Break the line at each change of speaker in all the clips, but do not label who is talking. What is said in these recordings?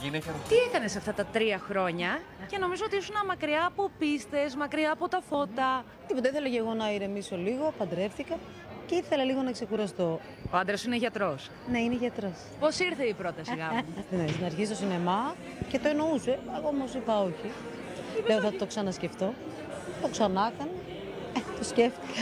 γυναίκα.
Τι έκανες αυτά τα 3 χρόνια και νομίζω ότι ήσουν μακριά από πίστες, μακριά από τα φώτα.
Τίποτα, ήθελα και εγώ να ηρεμήσω λίγο, παντρεύτηκα και ήθελα λίγο να ξεκουραστώ.
Ο άντρας είναι γιατρός.
Ναι, είναι γιατρός.
Πώς ήρθε η πρόταση γάμου?
Ναι, στην αρχή στο σινεμά και το εννοούσε, εγώ όμως είπα όχι. Λέω θα το ξανασκεφτώ. Το ξανά έκανα. Το σκέφτηκα.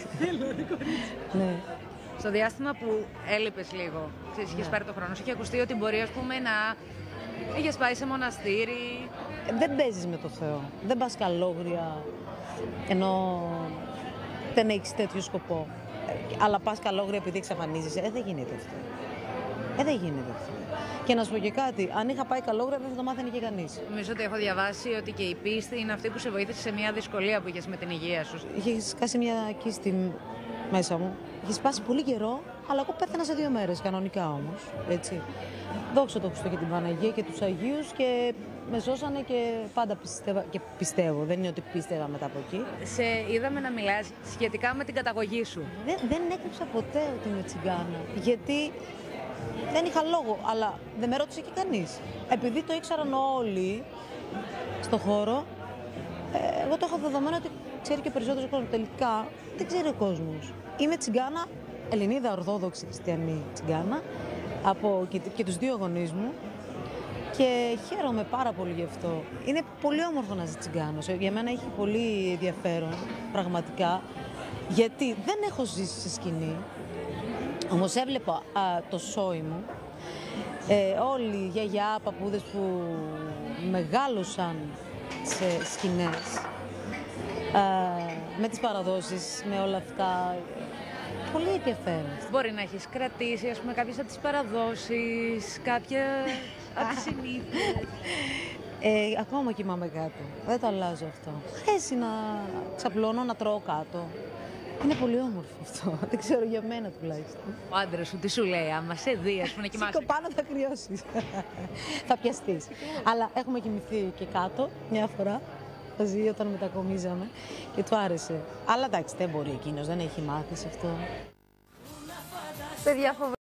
Ναι.
Στο διάστημα που έλειπες λίγο, είχες πάρει το χρόνο σου, είχε ακουστεί ότι μπορεί, ας πούμε, να είχες πάει σε μοναστήρι.
Δεν παίζεις με το Θεό. Δεν πας καλόγρια, ενώ δεν έχεις τέτοιο σκοπό. Αλλά πας καλόγρια επειδή εξαφανίζεσαι. Δεν γίνεται αυτό. Δεν γίνεται αυτό. Και να σου πω και κάτι, αν είχα πάει καλόγρια δεν θα το μάθαινε και κανείς.
Νομίζω ότι έχω διαβάσει ότι και η πίστη είναι αυτή που σε βοήθησε σε μια δυσκολία που είχες με την υγεία σου.
Είχε σκάσει μια κίστη μέσα μου. Είχε σπάσει πολύ καιρό, αλλά εγώ πέθανα σε 2 μέρες, κανονικά όμως. Έτσι. Δόξα τω Χριστώ και την Παναγία και τους Αγίους και με σώσανε και πάντα πιστεύω. Δεν είναι ότι πίστευα μετά από εκεί.
Σε είδαμε να μιλάς σχετικά με την καταγωγή σου.
Δεν έκρυψα ποτέ ότι είμαι τσιγκάνα. Γιατί δεν είχα λόγο, αλλά δεν με ρώτησε και κανείς. Επειδή το ήξεραν όλοι στο χώρο, εγώ το είχα δεδομένο ότι ξέρει και περισσότερος κόσμος. Τελικά δεν ξέρει ο κόσμος. Είμαι τσιγκάνα, Ελληνίδα Ορθόδοξη Χριστιανή τσιγκάνα, από και τους 2 γονείς μου και χαίρομαι πάρα πολύ γι' αυτό. Είναι πολύ όμορφο να ζει τσιγκάνος. Για μένα έχει πολύ ενδιαφέρον, πραγματικά, γιατί δεν έχω ζήσει σε σκηνή. Όμως έβλεπα το σόι μου, όλοι οι γιαγιά, παππούδες που μεγάλωσαν σε σκηνές, με τις παραδόσεις, με όλα αυτά, πολύ ενδιαφέρον.
Μπορεί να έχεις κρατήσει, ας πούμε, κάποιες από τις παραδόσεις, κάποια από τις συνήθειες.
Ακόμα κοιμάμαι κάτω. Δεν το αλλάζω αυτό. Αρέσει να ξαπλώνω, να τρώω κάτω. Είναι πολύ όμορφο αυτό. Δεν ξέρω, για μένα τουλάχιστον.
Ο άντρας σου τι σου λέει, άμα σε δει, ας πούμε, να κοιμάσαι?
Σήκω πάνω, θα κρυώσεις. Θα πιαστείς. Αλλά έχουμε κοιμηθεί και κάτω μια φορά, μαζί όταν μετακομίζαμε και του άρεσε. Αλλά εντάξει, δεν μπορεί εκείνος, δεν έχει μάθει σε αυτό.
Παιδιά,